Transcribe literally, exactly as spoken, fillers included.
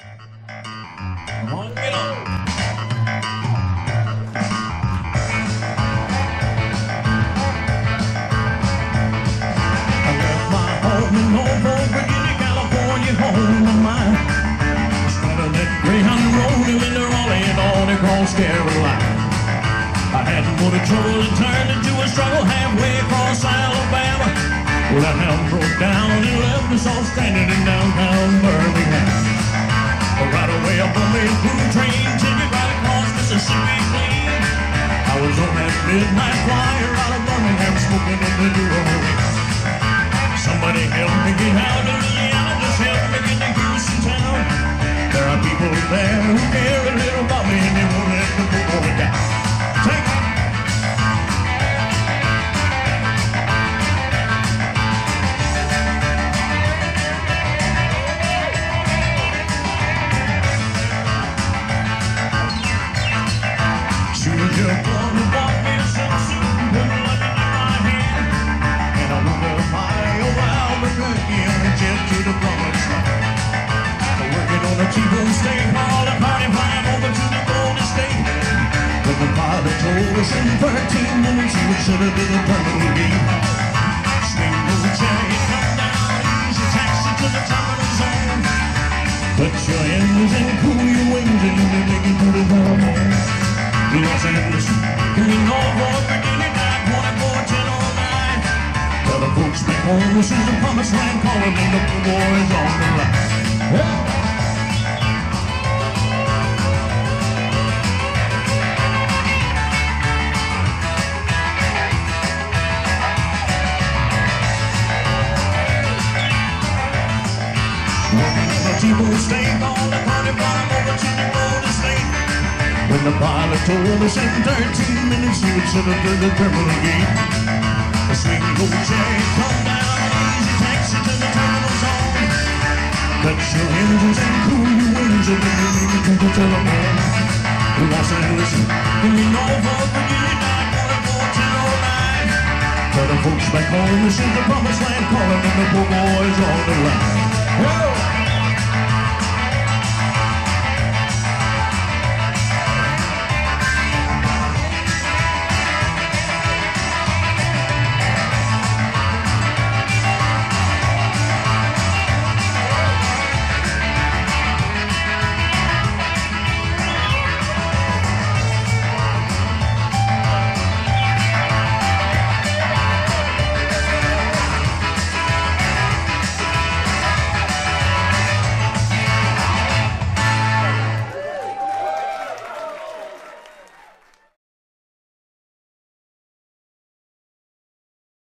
Come on, get on. I left my home in Norfolk, Virginia, California, home of mine. Started that Greyhound road in the Raleigh and all across Carolina. I had more trouble and turned into a struggle halfway across Alabama. Well, that hound broke down and left us all standing in downtown Birmingham. Right away up on the blue train, ticket right across Mississippi clean. I was on that midnight flyer out of Birmingham, smoking in the New Orleans. Somebody help me get out of Louisiana, just help me get to Houston town. There are people there who care a little about me and they won't let the poor boy down. Take it. You're gonna walk me to some soup, put a lemon in my hand, and I wonder if I over Albuquerque on a jet to the promised land. I'm working on a T-bone steak, all the party flying over to the Golden State. When the pilot told us in thirteen minutes he would set up to the terminal gate. Swing those cherry, come down, easy taxi to the terminal zone. Put your engines in, cool your wings, and you'll be making to the terminal. Los Angeles, in Norfolk, Virginia, nine twenty-four, ten oh nine. Tell the folks back home, this is the promised land, calling in the poor boys on the line. Yeah. Working on a T-bone steak, all the party bottom over to the Golden State. When the pilot told us in thirteen minutes he would set up to the terminal gate. The swing old chariot come down, easy taxi to the terminal zone. Cut your engines and cool your wings and then you make it to the telephone. In Los Angeles, in Norfolk, Virginia, nine twenty-four, ten oh nine. Tell the folks back home this is the promised land, calling in the poor boys on the line. Whoa!